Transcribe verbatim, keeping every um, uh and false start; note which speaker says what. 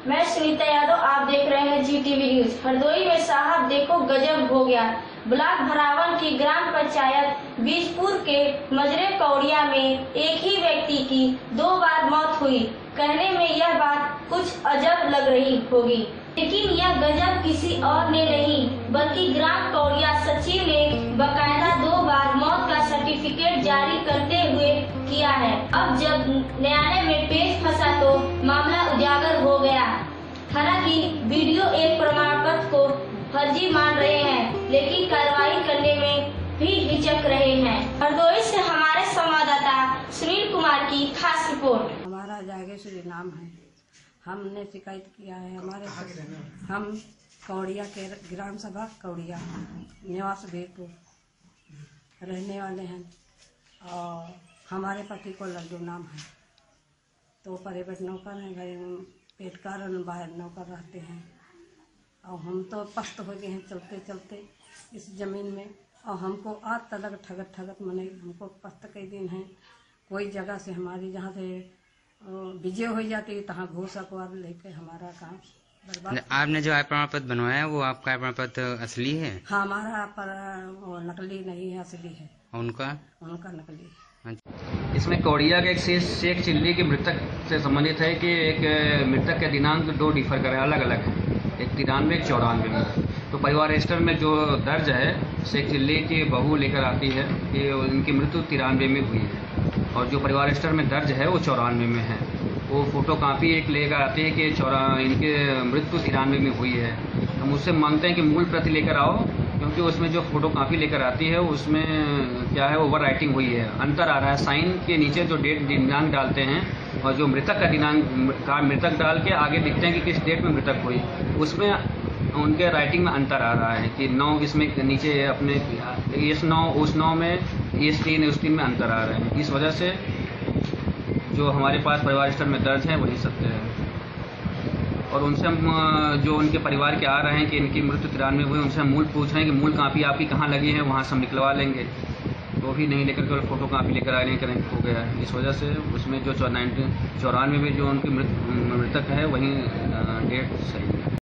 Speaker 1: मैं सुनीता यादव, आप देख रहे हैं जी टीवी न्यूज। हरदोई में साहब देखो गजब हो गया। ब्लॉक भरावन की ग्राम पंचायत बीजपुर के मजरे कौड़िया में एक ही व्यक्ति की दो बार मौत हुई। कहने में यह बात कुछ अजब लग रही होगी, लेकिन यह गजब किसी और ने नहीं बल्कि ग्राम कौड़िया सचिव ने बकायदा दो बार मौत का सर्टिफिकेट जारी करते हुए किया है। अब जब न्यायालय में पेश फंसा तो मामला उजागर हो गया। हालांकि वीडियो एक प्रमाण पत्र को फर्जी मान रहे हैं, लेकिन कार्रवाई करने में भी हिचक रहे हैं। हरदोई से हमारे संवाददाता सुनील कुमार की खास रिपोर्ट।
Speaker 2: हमारा जागेश्वरी नाम है। हमने शिकायत किया है। हमारे हम कौड़िया के ग्राम सभा कौड़िया निवास बीरपुर रहने वाले हैं और हमारे पति को लड्डू नाम है। तो प्राइवेट नौकर हैं, घर पेट कारण बाहर नौकर रहते हैं और हम तो पस्त हो गए हैं चलते चलते इस जमीन में। और हमको आज तक ठगत ठगत मने हमको पस्त कई दिन है। कोई जगह से हमारी जहाँ से विजय हो जाती है तहाँ घूस अखबार लेके हमारा काम बर्बाद।
Speaker 3: आपने जो आय प्रमाण पत्र बनवाया है वो आपका आय प्रमाण पत्र असली है?
Speaker 2: हाँ, हमारा पर वो नकली नहीं है, असली है।
Speaker 3: उनका
Speaker 2: उनका नकली है।
Speaker 4: इसमें कौड़िया के एक शेख चिल्ली के मृतक से संबंधित है कि एक मृतक के दिनांक दो डिफर करे अलग अलग है, एक तिरानवे एक चौरानवे में। तो परिवार रजिस्टर में जो दर्ज है शेख चिल्ली की बहू लेकर आती है कि इनकी मृत्यु तिरानवे में हुई है और जो परिवार रजिस्टर में दर्ज है वो चौरानवे में है। वो फोटो कापी एक लेकर आती है कि चौरा इनके मृत्यु तिरानवे में हुई है। हम उससे मांगते हैं कि मूल प्रति लेकर आओ, क्योंकि उसमें जो फोटो कापी लेकर आती है उसमें क्या है ओवर राइटिंग हुई है, अंतर आ रहा है। साइन के नीचे जो डेट दिनांक डालते हैं और जो मृतक का दिनांक का मृतक डाल के आगे दिखते हैं कि किस डेट में मृतक हुई, उसमें उनके राइटिंग में अंतर आ रहा है कि नौ इसमें नीचे अपने इस नौ उस नौ में इस तीन उस तीन में अंतर आ रहे हैं। इस वजह से जो हमारे पास परिवार रजिस्टर में दर्ज है वही सत्य है। और उनसे हम जो उनके परिवार के आ रहे हैं कि इनकी मृत्यु तिरानवे हुई, उनसे हम मूल पूछ रहे हैं कि मूल कापी आपकी कहाँ लगी है, वहाँ से हम निकलवा लेंगे। तो भी नहीं लेकर केवल फोटो कापी लेकर आने करें हो गया है। इस वजह से उसमें जो नाइनटीन चौरानवे में जो उनकी मृतक है वहीं डेट सही है।